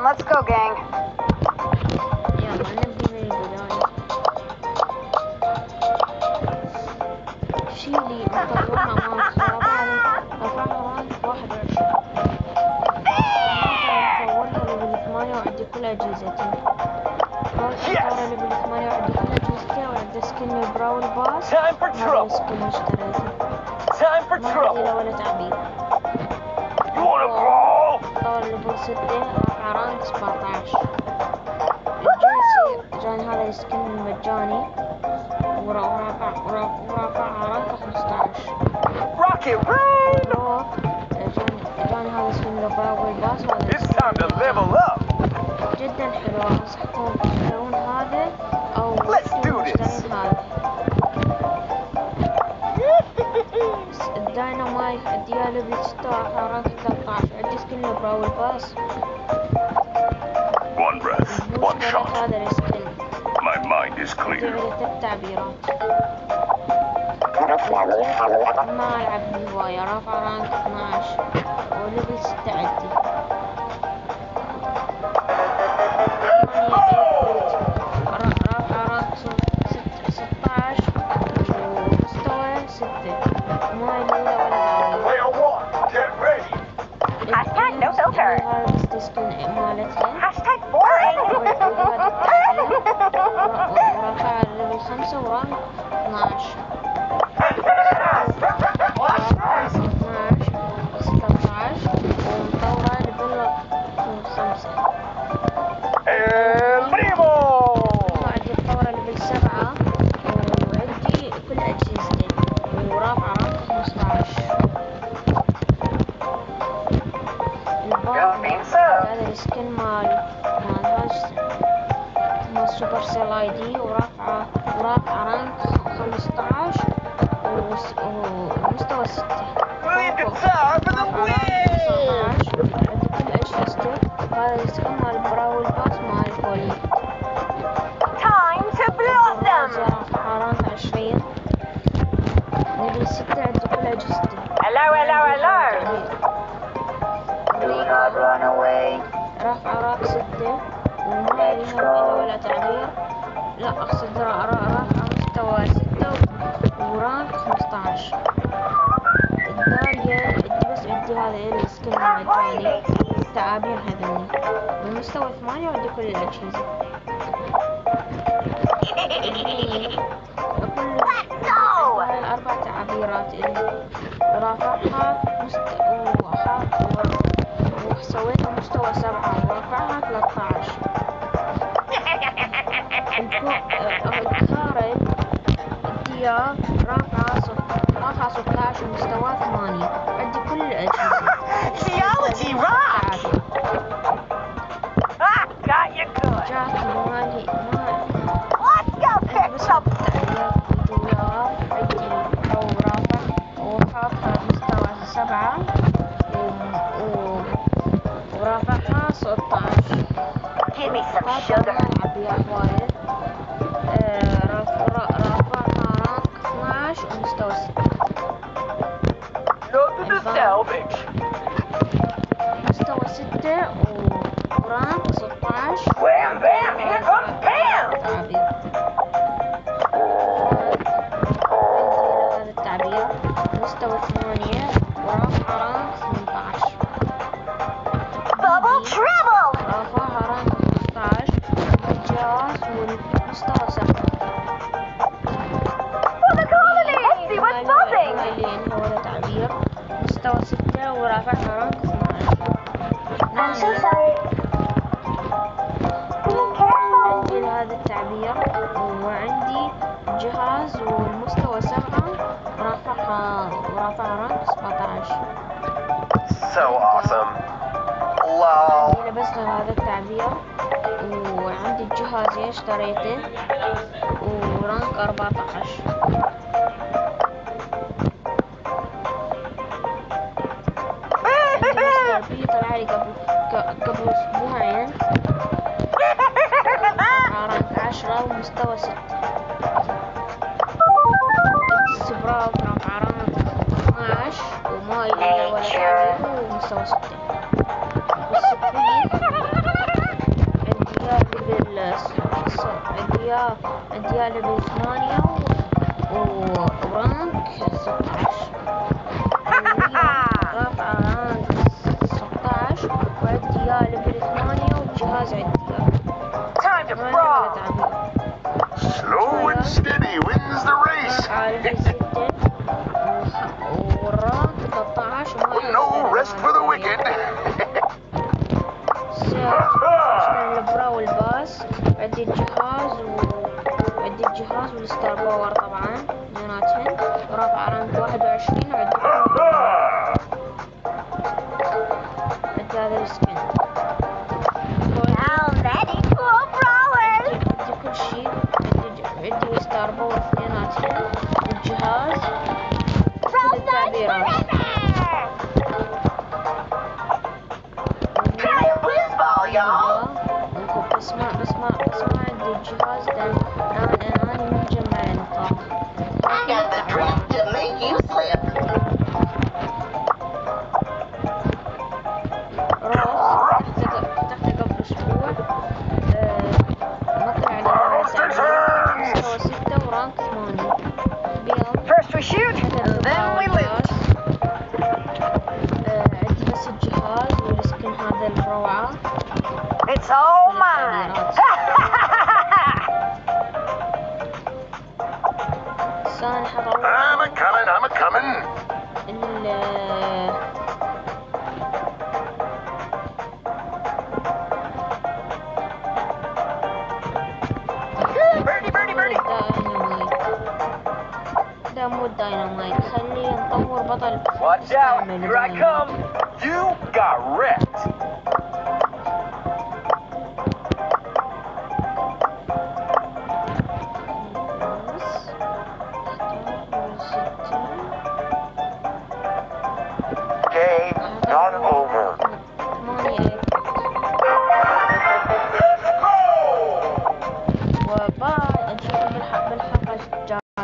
Let's go, gang. يلا نبدي من البداية. شيلي مطورنا مال خرابة رفعها رانك 21. مطورها ليفل 8 وعندي كل أجهزتي. مطورها ليفل 8 وعندي كل أجهزتي وعندي سكن البراول باس. هذا السكن اشتريته. ما عندي ولا تعبير. طور ليفل 6 رفع رانك 17. جاني هذا السكن المجاني ورافع رانك 15. روك جاني هذا السكن البراول باس جدا حلو. انصحكم تشترون هذا او تشترون هذا. الداينامايت عندي ليفل 6 ورافع رانك 13. عندي سكن البراول باس. هذا السكن عدة تعبيرات. ما ألعب بالهواية. رافع رانك 12 وليفل 6 عندي. رافع رانك 16 ومستوى 6. ما لي ولا تعبير. هذا السكن مالتها. ورفع ليفل 5 ورانك 12. 16 ومطورة ليفل 5. وعندي مطورة ليفل 7 وعندي كل أجهزتي ورافعة رانك 15. هذا السكن مال سوبر سيل اي دي ورافعة رانك 15 ومستوى 6. عندي كل أجهزتي. هذا السكن مال براول باس مال بولي. رافعة رانك 20. ليفل 6 عندي كل أجهزتي. رافعة رانك 6 وما لها ولا تعبير. لا أقصد رافعة مستوى 6 ورانك 15. الدالية عندي هذا السكن المجاني تعابير هذني. بمستوى 8 وعندي كل الأجهزة. كل 4 تعابيرات رافعها وسويتها مستوى 7 ورفعها 13. الكارل الدياب رافعة 16 ومستوى 8. عندي كل الأجهزة. جاكي مالي بس التعبير الدياب عندي أو رافع وحاطها مستوى 7 ورافعها 16. ألعب يا هواية. رافعها رانك 12 ومستوى 6. مستوى 6 ورانك 16. تعبير. هذا التعبير مستوى 8 ورافع رانك 18. رافعها رانك 15. الجهاز والمستوى 7. مايلين هو تعبير مستوى 6 ورافعها رانك 12. عندي هذا التعبير وعندي جهاز والمستوى 7 ورافعها رانك 17. عندي بس هذا التعبير وعندي الجهازين اشتريته ورانك 14. عندي طلع لي قبل اسبوعين رانك 10 ومستوى 6. السبراو رافع رانك 12 وما يلي ولا تعبير ومستوى 6. والسبريت الفي 6 والرام 13 No rest for the wicked. عشان البرا والباس. عندي الجهاز والستار باور طبعا اثنيناتهن، ورافع رانك 21. وعندي هذا السكن. عندي كل شي. عندي ستار باور اثنيناتهن، الجهاز، كل التعبيرات. اسمع عندي الجهاز ده أنا مجمع نقاط. روس تحت قبل أسبوع مطلع على مستوى 6 ورانك 8. First we shoot, then we loot. عندي بس الجهاز والسكن هذا الروعة. It's all mine. I'm a coming. birdie. ده مو الداينامايت، خليه نطور بطل. Watch out, here I come. You got wrecked.